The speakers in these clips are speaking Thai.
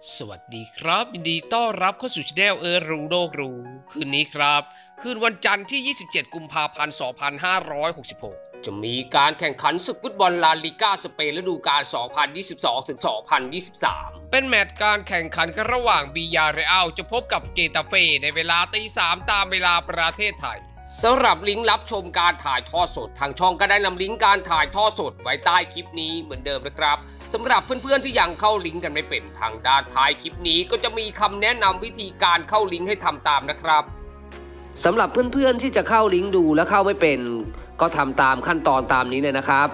สวัสดีครับยินดีต้อนรับเข้าสู่ช anel รู้โลกรู้คืนนี้ครับคืนวันจันทร์ที่ 27 กุมภาพันธ์ 2566 จะมีการแข่งขันศึกฟุตบอลลาลิก้าสเปนฤดูกาล 2022-2023 เป็นแมตช์การแข่งขันกันระหว่างบียาเรอัลจะพบกับเกตาเฟ่ในเวลาตี 3 ตามเวลาประเทศไทยสำหรับลิงก์รับชมการถ่ายทอดสดทางช่องก็ได้นำลิงก์การถ่ายทอดสดไว้ใต้คลิปนี้เหมือนเดิมนะครับสำหรับเพื่อนๆที่ยังเข้าลิงก์กันไม่เป็นทางด้านท้ายคลิปนี้ก็จะมีคำแนะนำวิธีการเข้าลิงก์ให้ทำตามนะครับสำหรับเพื่อนๆที่จะเข้าลิงก์ดูและเข้าไม่เป็นก็ทำตามขั้นตอนตามนี้เลยนะครับ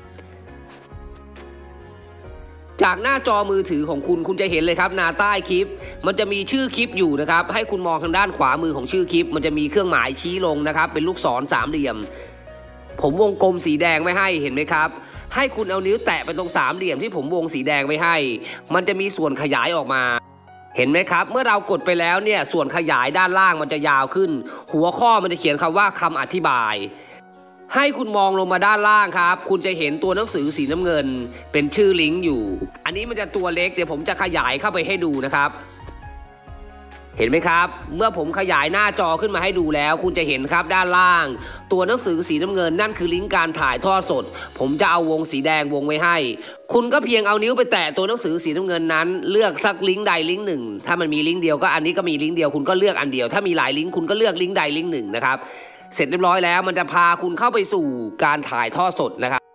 จากหน้าจอมือถือของคุณจะเห็นเลยครับหน้าใต้คลิปมันจะมีชื่อคลิปอยู่นะครับให้คุณมองทางด้านขวามือของชื่อคลิปมันจะมีเครื่องหมายชี้ลงนะครับเป็นลูกศรสามเหลี่ยมผมวงกลมสีแดงไว้ให้เห็นไหมครับให้คุณเอานิ้วแตะไปตรงสามเหลี่ยมที่ผมวงสีแดงไว้ให้มันจะมีส่วนขยายออกมาเห็นไหมครับเมื่อเรากดไปแล้วเนี่ยส่วนขยายด้านล่างมันจะยาวขึ้นหัวข้อมันจะเขียนคำว่าคำอธิบายให้คุณมองลงมาด้านล่างครับคุณจะเห็นตัวหนังสือสีน้ำเงินเป็นชื่อลิงก์อยู่อันนี้มันจะตัวเล็กเดี๋ยวผมจะขยายเข้าไปให้ดูนะครับเห็นไหมครับเมื่อผมขยายหน้าจอขึ้นมาให้ดูแล้วคุณจะเห็นครับด้านล่างตัวหนังสือสีน้ำเงินนั่นคือลิงก์การถ่ายทอดสดผมจะเอาวงสีแดงวงไว้ให้คุณก็เพียงเอานิ้วไปแตะตัวหนังสือสีน้ำเงินนั้นเลือกสักลิงก์ใดลิงก์หนึ่งถ้ามันมีลิงก์เดียวก็อันนี้ก็มีลิงก์เดียวคุณก็เลือกอันเดียวถ้ามีหลายลิงก์คุณก็เลือกลิงก์ใดลิงก์หนึ่งนะครับเสร็จเรียบร้อยแล้วมันจะพาคุณเข้าไปสู่การถ่ายทอดสดนะครับ